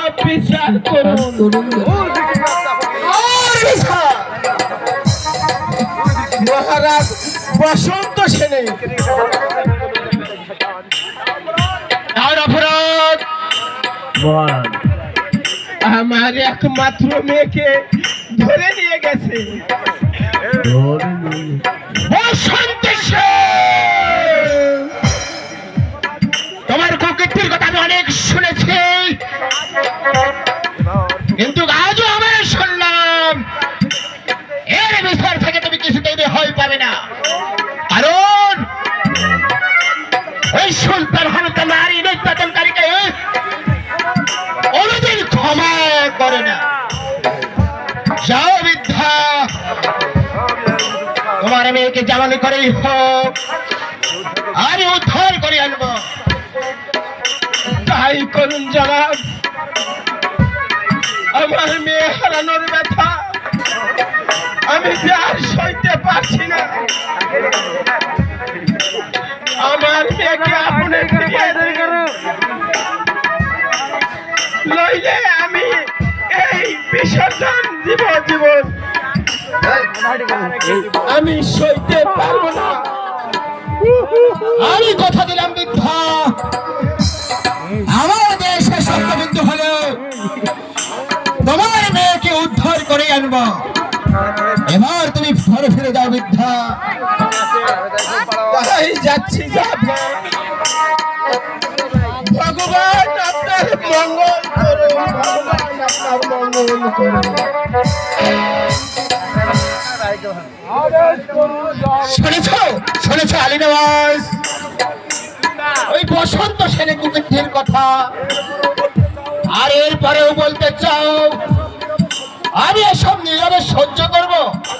বিচার করুন। মহারাজ বসন্ত সেনে আর অপরাধ আমার একমাত্র মেয়েকে ধরে নিয়ে গেছে। তোমার কুকীর্তির কথা আমি অনেক শুনেছি, কিন্তু আজও আমার শুনলাম এর বিচার থেকে তুমি কিছুতেই ভয় পাবে না, কারণ ওই সুলতান হানুতা নারী নির্যাতনকারীকে কোনদিন ক্ষমা করে না। যাও বৃদ্ধা, তোমার মেয়েকে জামানি করেই হোক আমি উদ্ধার করে আনবো। তাই করুন জনাব, আমার মেয়ে হারানোর ব্যথা আমি আর সইতে পারছি না। আমার মেয়েকে আপনি লইলে আমি এই বিসর্জন দিব জীবন আমি সইতে পারবো না। আমি কথা দিলাম বৃদ্ধা, আমার দেশে সত্যবিন্দু হলে তোমার মেয়েকে উদ্ধার করে আনবো। এবার তুমি ঘরে ফিরে যাও বৃদ্ধা। তাই যাচ্ছি, ভগবান আপনার মঙ্গল করুন, ভগবান আপনার মঙ্গল করুন। শুনেছ আলী নওয়াজ, ওই বসন্ত সেনে কুকীর্তির কথা, আর এরপরেও বলতে চাও আমি এসব নীরবে সহ্য করব?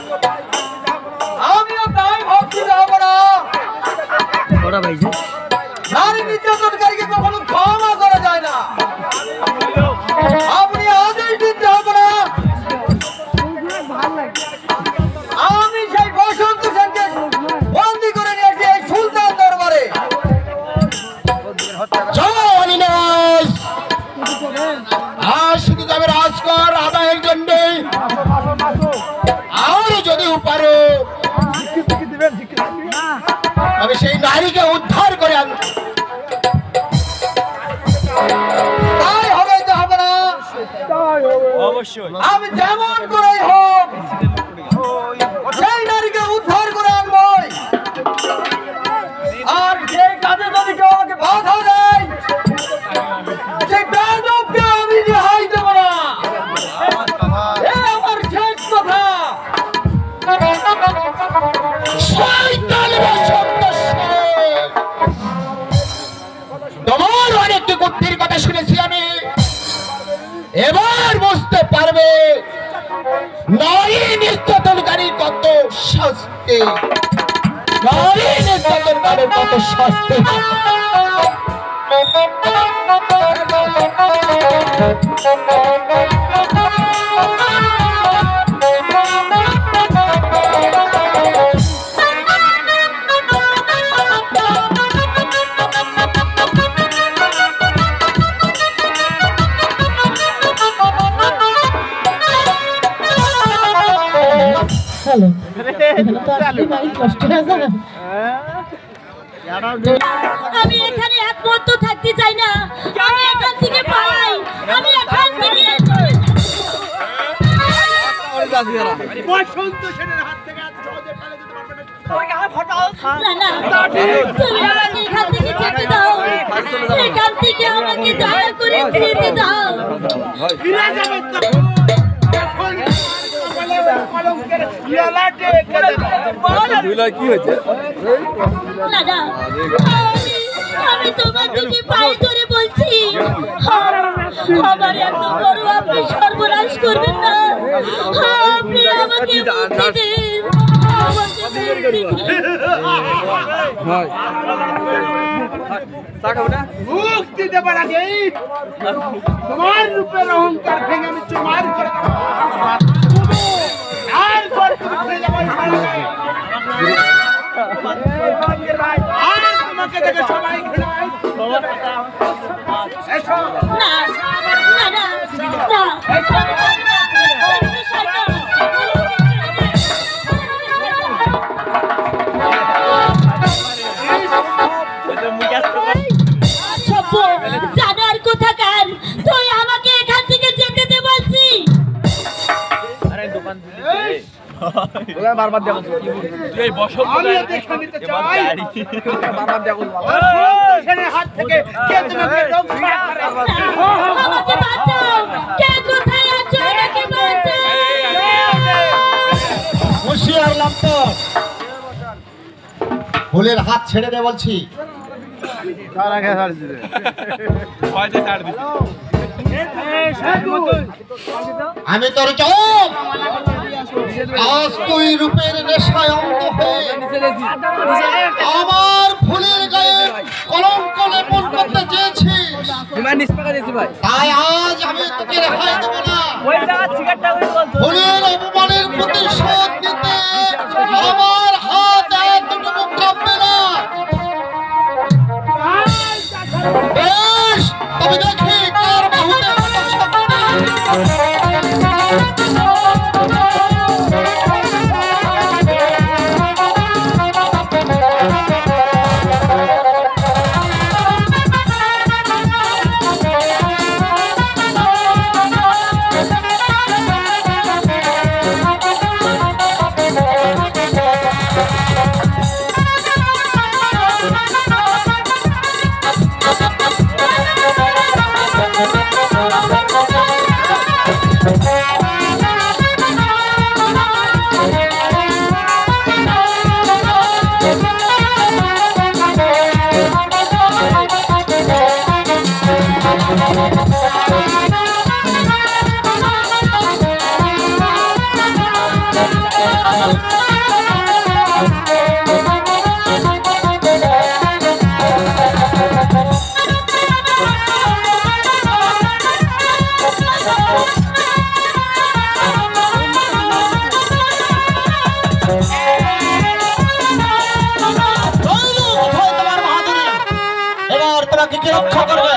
আমিও তাই ভাবছি যাব না। নারী নির্যাতনকারীকে কখনো ক্ষমা করা যায় না। আপনি আদেশ দিতে হবে না। আমি সেই বসন্ত সেনকে বন্দি করে নিয়েছি এই সুলতান দরবারে। আর শুধু যাবে রাজকর আদায়ের জন্য, আর যদি পারো তবে সেই নারীকে উদ্ধার করে আনবো। তাই হবে তো হবে না, আমি যেমন করেই হোক সেই নারীকে উদ্ধার করে আনবই। আর সেই কাজে যদি কেউ আমাকে বাধা দেয় সেই বেয়াদবকে আমি রেহাই দেব না। আমার শেষ কথা। তোমার অনেক কুকীর্তির কথা শুনেছি আমি, এবার বুঝতে পারবে নারী নির্যাতনকারী কত শাস্তি, নারী নির্যাতনকারীর কত শাস্তি। আমি এখানে এক মুহূর্ত থাকতে চাই না, আমি এখান থেকে পালাই, আমি এখান থেকে না, তুমি আমাকে এখান থেকে যেতে দাও, এখান থেকে আমাকে দয়া করে যেতে দাও। আমি তোমার দিকে পায়ে ধরে বলছি, আমার এত বড় আপনি সর্বনাশ করবেন না, আপনি আমাকে মুক্তি দেন, মুক্তি দেবার আগে তোমার রূপের অহংকার ভেঙে আমি চুমার করে তোমাকে দেখে সবাই না বারবার দেখো এই বসন্ত আমি দেখে নিতে চাই বারবার দেখো এখানে হাত থেকে কে তোমাকে রোগ করে আমাকে বাঁচাও কে কোথায় আছো আমাকে বাঁচাও হুঁশিয়ার লাগতো ফুলের হাত ছেড়ে দে বলছি আমি তোর চোখ আজ তুই রূপের নেশায় অন্ধ হয়ে আমার ফুলের গায়ে কলঙ্ক লেপন করতে চেয়েছিস তাই আজ আমি তোকে রেহাই দেব না ফুলের অপমানের প্রতিশোধ নিতে আমার হাত এতটুকু কাঁপবে না বেশ তবে দেখি কার বাহুতে কত রক্ষা করবে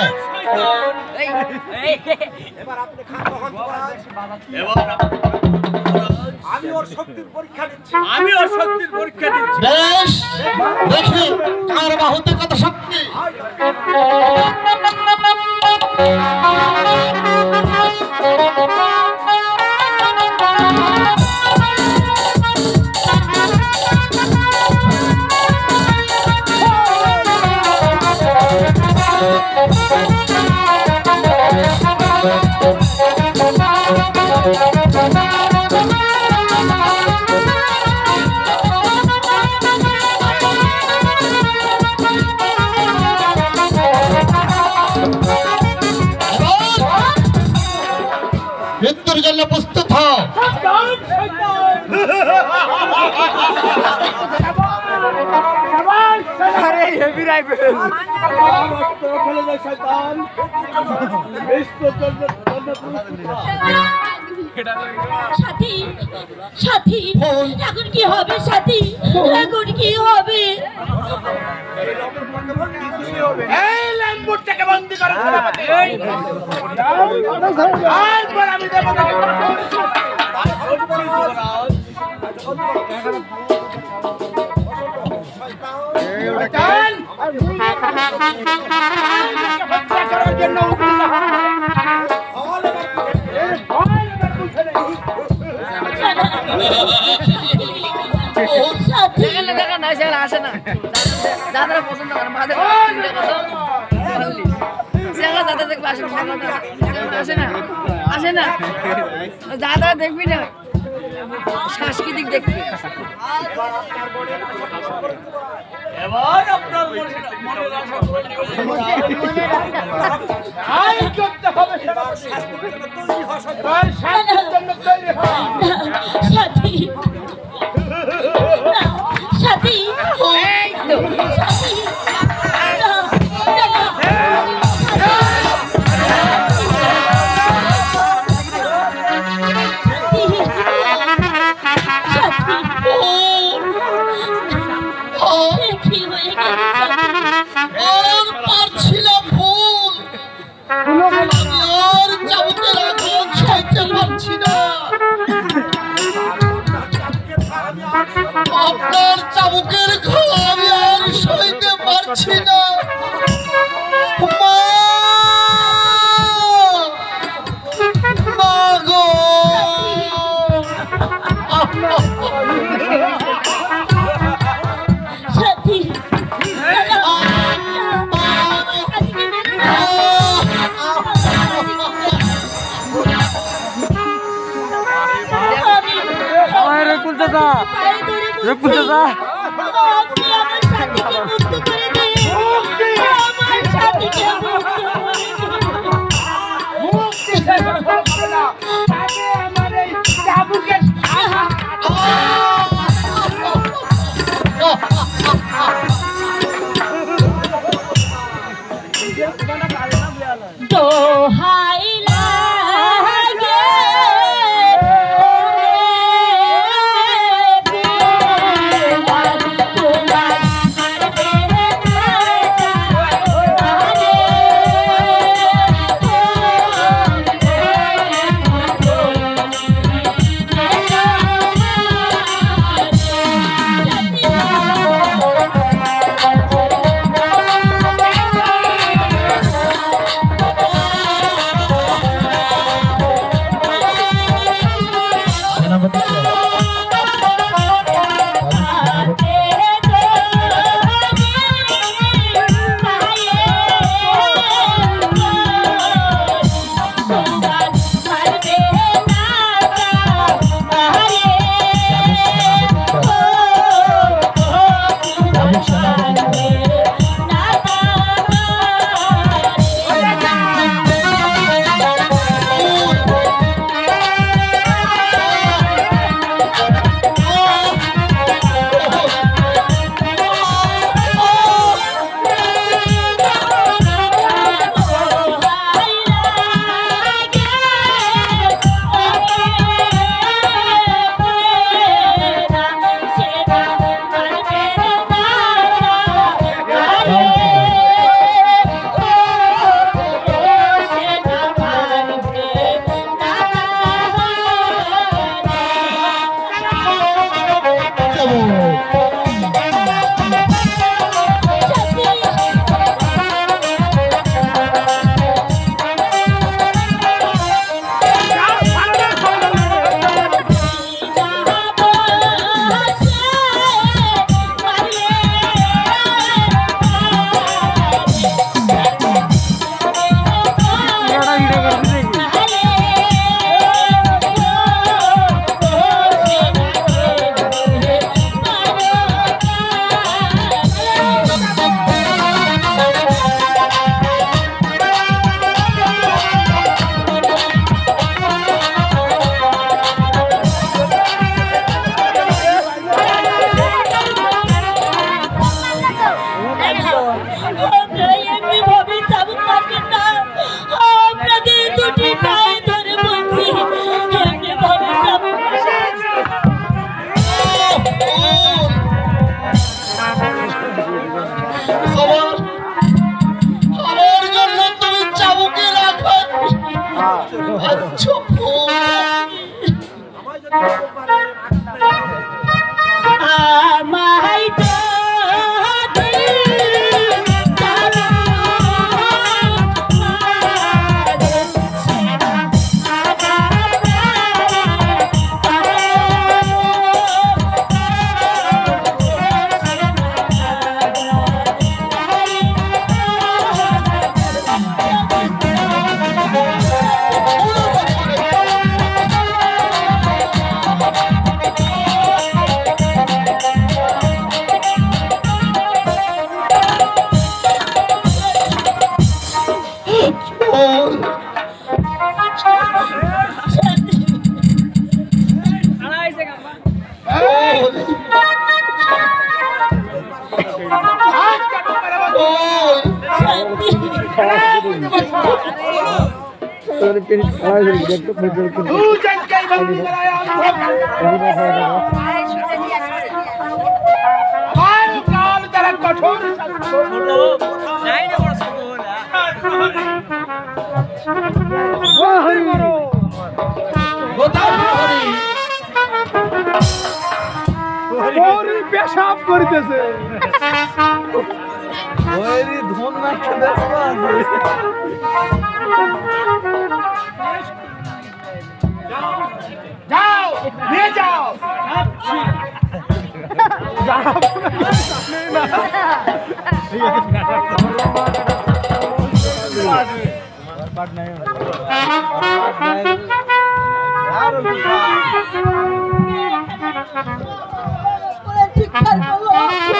আমি ওর শক্তির পরীক্ষা দিচ্ছি বেশ দেখি কার বাহুতে কত শক্তি মৃত্যুর জন্য প্রস্তুত হও সাথী সাথী এখন কি হবে সাথী এখন কি হবে এই ল্যাম্বুরটাকে বন্দী করো সেনাপতি তারপর আমি দেব করার জন্য আসে না দাদারা পছন্দ করে মাঝে দাদা দেখবে আসে না দাদা দেখবি না সাংস্কৃতিক দেখবি এবার আপনার করতে হবে সাথী সাথী আপনার চাবুকের ঘা আমি আর সইতে পারছি না মা গো দোহাই লাগে পেশাব করিতেছে ওইরি ধন রাখতে দেখো যাও নিয়ে যাও যাও না বাট নাই আর চিৎকার করলো।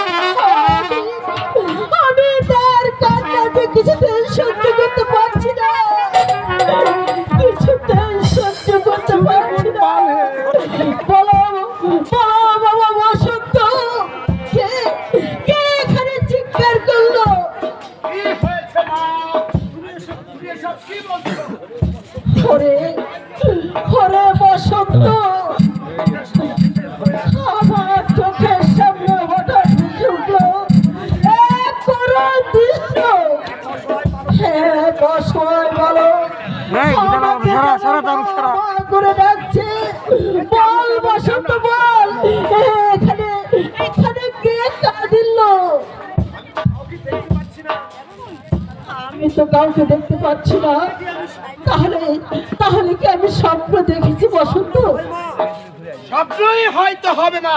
আমি তার কান্নাতে কিছুতেই সহ্য করতে পারছি না, কিছুতেই সহ্য করতে পারছি না। বলো বলো বাবা বসন্ত, কে কে এখানে চিৎকার করলো? ওরে ওরে বসন্ত, আমার চোখের সামনে হঠাৎ ভেসে উঠলো এক করুণ দৃশ্য। হ্যাঁ বসয় বলো, আমাকে কেন করে ডাকছে? বল বসন্ত বল, এখানে এখানে কে কাঁদিল? আমি তো কাউকে দেখতে পাচ্ছি না। তাহলে তাহলে কি আমি স্বপ্ন দেখেছি বসন্ত? স্বপ্নই হয়তো হবে মা।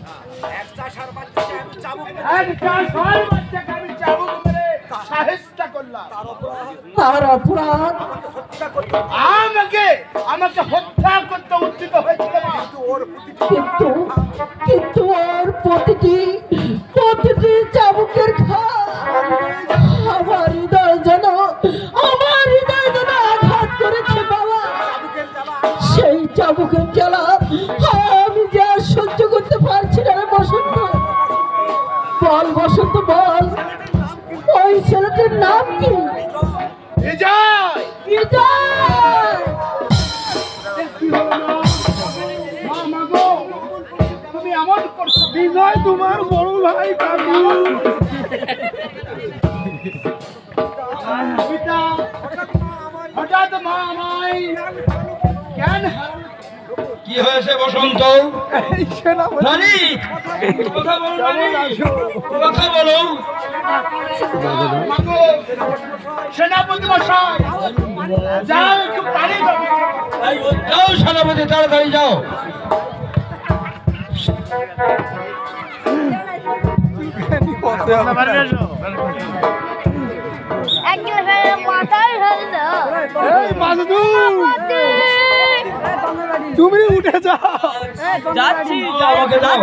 তার অপরাধ আমাকে আমাকে হত্যা করতে উদ্যত হয়েছিল মা। কিন্তু কিন্তু ওর প্রতিটি চাবুকের ঘা আমার হৃদয় যেন আঘাত করেছে বাবা। সেই চাবুকের জ্বালা আমি যে আর সহ্য করতে পারছি না রে বসন্ত। বল বসন্ত বল, ওই ছেলেটির নাম কি? বিজয়। বিজয়। তুমি এমন করছো? বিজয় তোমার বড় ভাই কাকু। হঠাৎ মা আমায় জ্ঞান কি হয়েছে বসন্ত? রানী কথা বলো, রানী কথা বলো। সেনাপতি মশাই, যাও একটু পানি দাও। যাও সেনাপতি, তাড়াতাড়ি যাও। তুমি উঠে যাও। যাচ্ছি আমাকে দাও।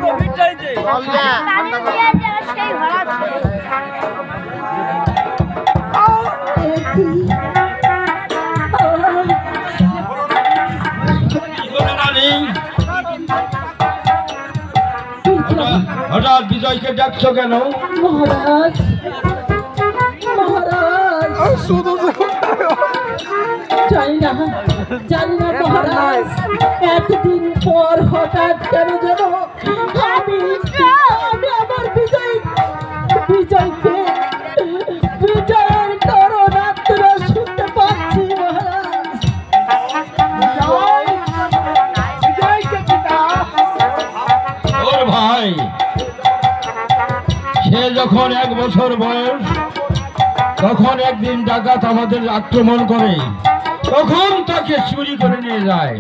হঠাৎ বিজয়কে ডাকছো কেন? মহারাজ মহারাজ, জানি না মহারাজ, এতদিন পর হঠাৎ কেন যেন আমি আমার বিজয়কে বিজয়ের কারণ আত্মরা শুনতে পাচ্ছি মহারাজ। ওর ভাই সে যখন 1 বছর বয়স, তখন একদিন ডাকাত আমাদের আক্রমণ করে, তখন তাকে চুরি করে নিয়ে যায়।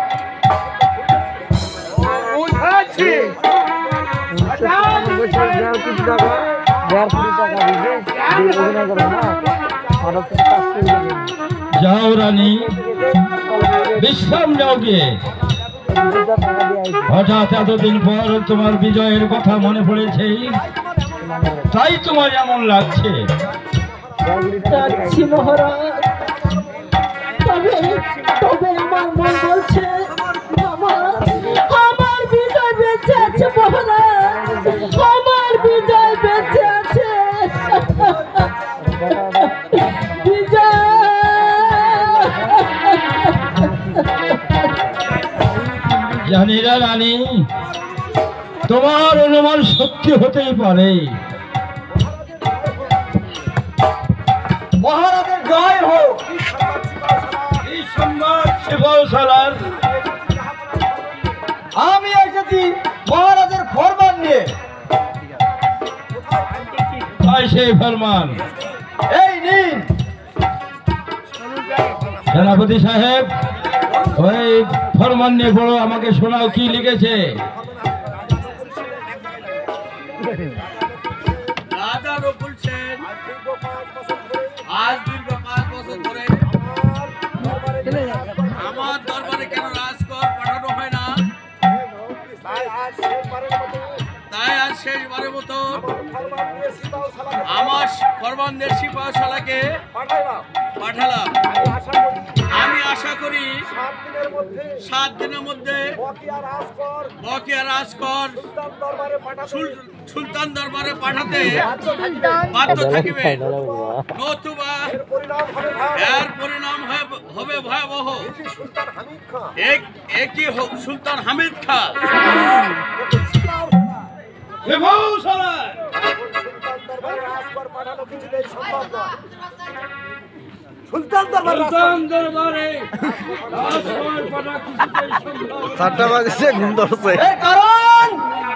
যাও রানী, বিশ্রাম নাও গিয়ে। হঠাৎ এতদিন পর তোমার বিজয়ের কথা মনে পড়েছে, তাই তোমার এমন লাগছে। যাচ্ছি মহারাজ, তবে তবে আমার মন বলছে আমার বিজয় বেঁচে আছে মহারাজ, আমার বিজয় বেঁচে আছে। জানি না রানী, তোমার অনুমান সত্যি হতেই পারে। মহারাজের জয় হোক। এই সম্মান শিবসালার আমি এসেছি মহারাজের ফরমান নিয়ে। তাই সেই ফরমান এই নিন। সেনাপতি সাহেব, ওই ফরমান নিয়ে পড়ো, আমাকে শোনাও কি লিখেছে। রাজা রকুল সেন আজ দীর্ঘ 5 বছর ধরে আমার দরবারে কেন রাজকর পাঠানো হয় না তাই আজ শেষবারের মতো আমার ফরমানদের সিপাহশালাকে পাঠালাম। আমি আশা করি 7 দিনের মধ্যে বকেয়া রাজকর সুলতান দরবারে পাঠাতে বাধ্য থাকিবে, নতুবা এর পরিণাম হবে ভয়াবহ। একই সুলতান হামিদ খান সুলতান দরবারে চারটা বাজে ঘুম ধরছে। কারণ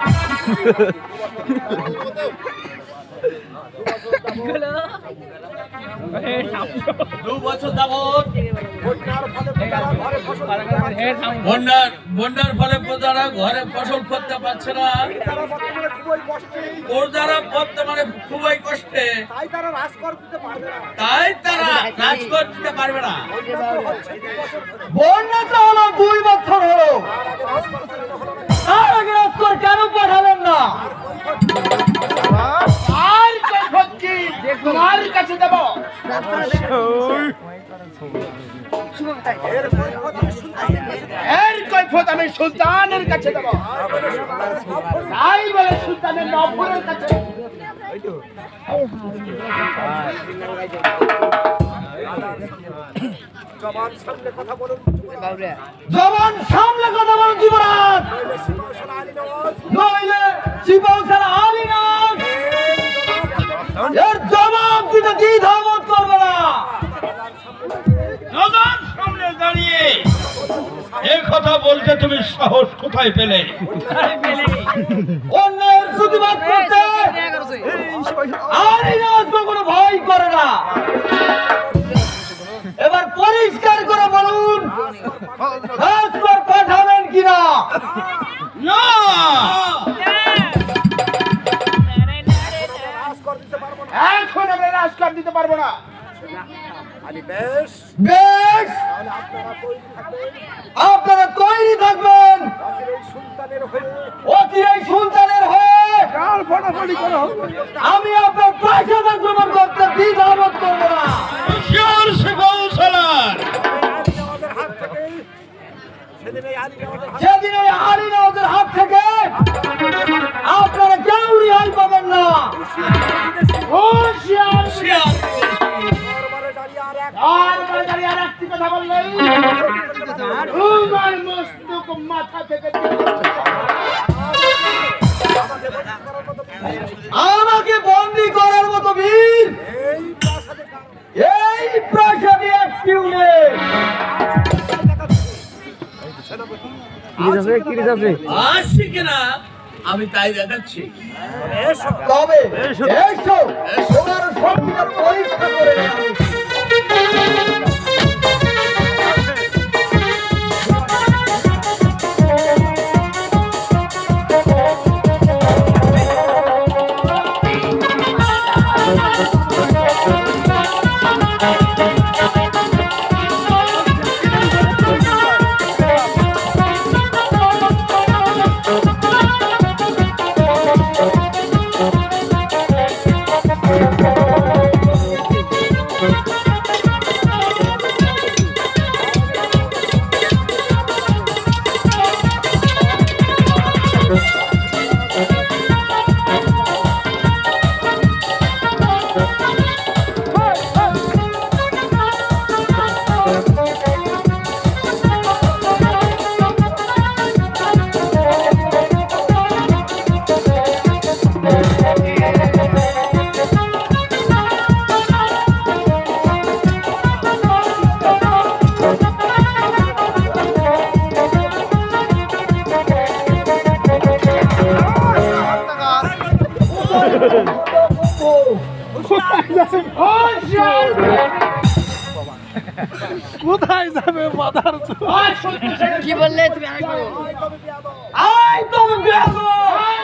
2 বছর যাবৎ বন্যার ফলে প্রজারা ঘরে ফসল করতে পারছে না, প্রজারা বর্তমানে খুবই কষ্টে, তাই তারা রাজকর দিতে পারবে না। বন্যাটা হলো 2 বছর হলো, তার আগে রাজকর কেন পাঠালেন না? আর কৈফত কি তোমার কাছে দেব? এর কৈফত আমি সুলতানের কাছে দেব। তাই বলে সুলতানের নফরের কাছে। জবান সামলে কথা বলুন যুবরাজ, নইলে সিপাহশালা আলীনাথ এর জবাব দিতে দ্বিধাবোধ করবে না। নজর সামনে দাঁড়িয়ে এই কথা বলতে তুমি সাহস কোথায় পেলে? অন্যের প্রতিবাদ করতে আলীনাথ কোনো ভয় করে না। এবার পরিষ্কার করে বলুন, রাজকর পাঠাবেন কিনা? না, এখন আমরা রাজকর দিতে পারবো না। বেশ, আপনারা তৈরি থাকবেন। অচিরেই সুলতানের হয়ে আমি আপনার প্রাসাদ আক্রমণ করতে দ্বিধাবোধ করবো না। হুঁশিয়ার সিপাহশালার সেদিন এই আলীনাথের হাত থেকে আপনারা কেউ রেহাই পাবেন না। আর দাঁড়িয়ে আর একটি কথা বললেই তোমার মস্তক মাথা থেকে আমাকে বন্দি করার মতো বীর এই প্রাসাদে একটিও নেই। আসছি কিনা আমি তাই দেখাচ্ছি। তবে এসো, তোমার সত্যিকার পরীক্ষা করে নেব। কোথায় যাবে মাথার কি বললে তুমি? আরেকবার বলো। আয় তুমি বেয়াদব!